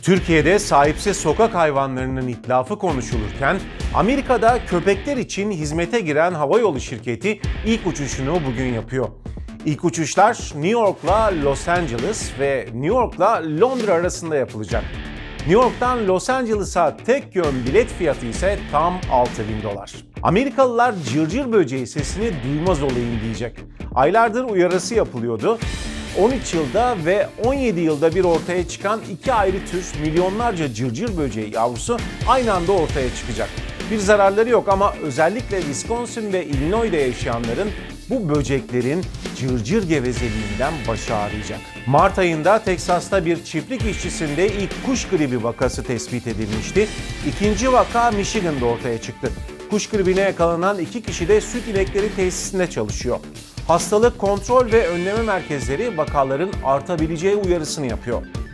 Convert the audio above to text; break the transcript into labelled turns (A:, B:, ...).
A: Türkiye'de sahipsiz sokak hayvanlarının itlafı konuşulurken, Amerika'da köpekler için hizmete giren havayolu şirketi ilk uçuşunu bugün yapıyor. İlk uçuşlar New York'la Los Angeles ve New York'la Londra arasında yapılacak. New York'tan Los Angeles'a tek yön bilet fiyatı ise tam $6.000. Amerikalılar cırcır böceği sesini duymaz olayım diyecek. Aylardır uyarısı yapılıyordu. 13 yılda ve 17 yılda bir ortaya çıkan iki ayrı tür milyonlarca cırcır böceği yavrusu aynı anda ortaya çıkacak. Bir zararları yok ama özellikle Wisconsin ve Illinois'da yaşayanların bu böceklerin cırcır gevezeliğinden başı ağrıyacak. Mart ayında Teksas'ta bir çiftlik işçisinde ilk kuş gribi vakası tespit edilmişti. İkinci vaka Michigan'da ortaya çıktı. Kuş gribine yakalanan iki kişi de süt inekleri tesisinde çalışıyor. Hastalık Kontrol ve Önleme Merkezleri vakaların artabileceği uyarısını yapıyor.